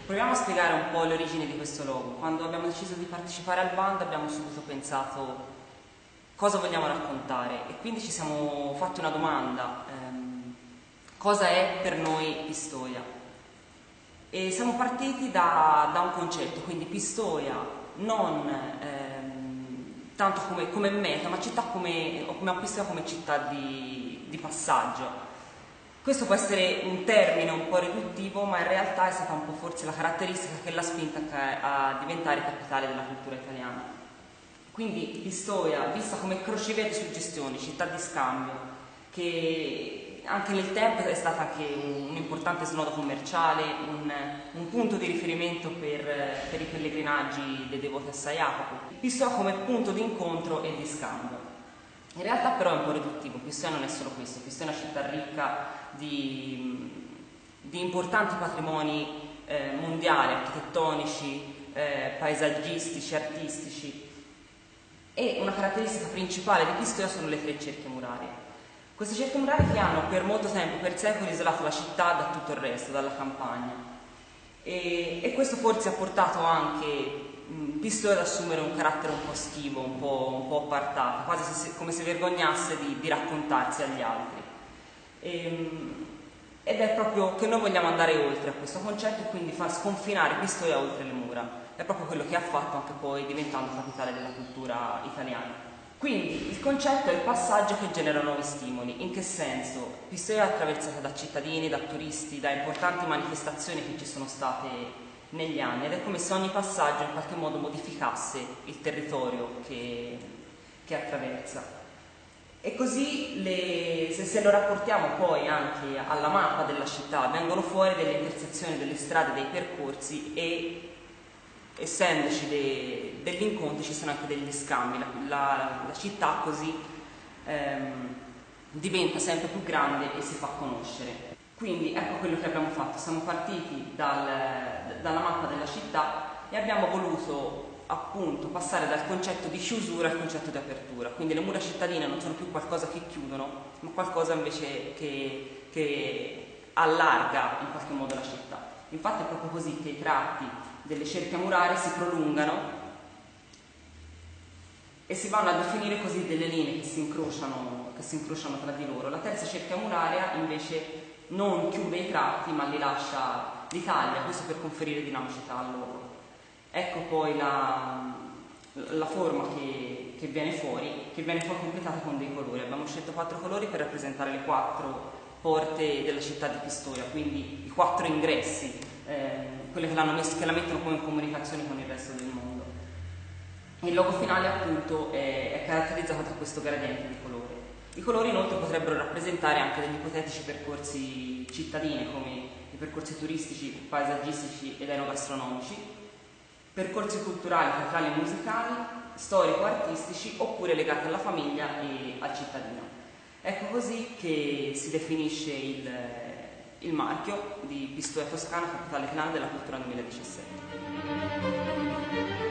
Proviamo a spiegare un po' le origini di questo logo. Quando abbiamo deciso di partecipare al bando abbiamo subito pensato cosa vogliamo raccontare e quindi ci siamo fatti una domanda, cosa è per noi Pistoia? E siamo partiti da un concetto, quindi Pistoia non tanto come meta, ma Pistoia come città di passaggio. Questo può essere un termine un po' riduttivo, ma in realtà è stata un po' forse la caratteristica che l'ha spinta a diventare capitale della cultura italiana. Quindi Pistoia, vista come crocevia di suggestioni, città di scambio, che anche nel tempo è stata anche un importante snodo commerciale, un punto di riferimento per i pellegrinaggi dei devoti a San Jacopo. Pistoia come punto di incontro e di scambio. In realtà però è un po' riduttivo, Pistoia non è solo questo, Pistoia è una città ricca di importanti patrimoni mondiali, architettonici, paesaggistici, artistici, e una caratteristica principale di Pistoia sono le 3 cerchie murarie. Queste cerchie murarie che hanno per molto tempo, per secoli, isolato la città da tutto il resto, dalla campagna. E questo forse ha portato anche Pistoia ad assumere un carattere un po' schivo, un po' appartato, quasi come se vergognasse di raccontarsi agli altri. Ed è proprio che noi vogliamo andare oltre a questo concetto e quindi far sconfinare Pistoia oltre le mura. È proprio quello che ha fatto anche poi diventando capitale della cultura italiana. Quindi il concetto è il passaggio che genera nuovi stimoli. In che senso? Pistoia è attraversata da cittadini, da turisti, da importanti manifestazioni che ci sono state negli anni ed è come se ogni passaggio in qualche modo modificasse il territorio che attraversa. E così se lo rapportiamo poi anche alla mappa della città, vengono fuori delle intersezioni delle strade, dei percorsi e essendoci degli incontri ci sono anche degli scambi, la città così diventa sempre più grande e si fa conoscere. Quindi ecco quello che abbiamo fatto, siamo partiti dalla mappa della città e abbiamo voluto appunto passare dal concetto di chiusura al concetto di apertura, quindi le mura cittadine non sono più qualcosa che chiudono, ma qualcosa invece che allarga in qualche modo la città. Infatti è proprio così che i tratti delle cerchie murarie si prolungano e si vanno a definire così delle linee che si incrociano tra di loro. La terza cerchia muraria invece non chiude i tratti ma li lascia l'Italia, questo per conferire dinamicità a loro. Ecco poi la forma che viene fuori completata con dei colori. Abbiamo scelto 4 colori per rappresentare le 4 porte della città di Pistoia, quindi i 4 ingressi, quelle che la mettono poi in comunicazione con il resto del mondo. Il logo finale appunto è caratterizzato da questo gradiente di colore. I colori inoltre potrebbero rappresentare anche degli ipotetici percorsi cittadini come i percorsi turistici, paesaggistici ed enogastronomici, percorsi culturali, teatrali e musicali, storico-artistici oppure legati alla famiglia e al cittadino. Ecco così che si definisce il marchio di Pistoia Toscana, capitale finale della cultura 2017.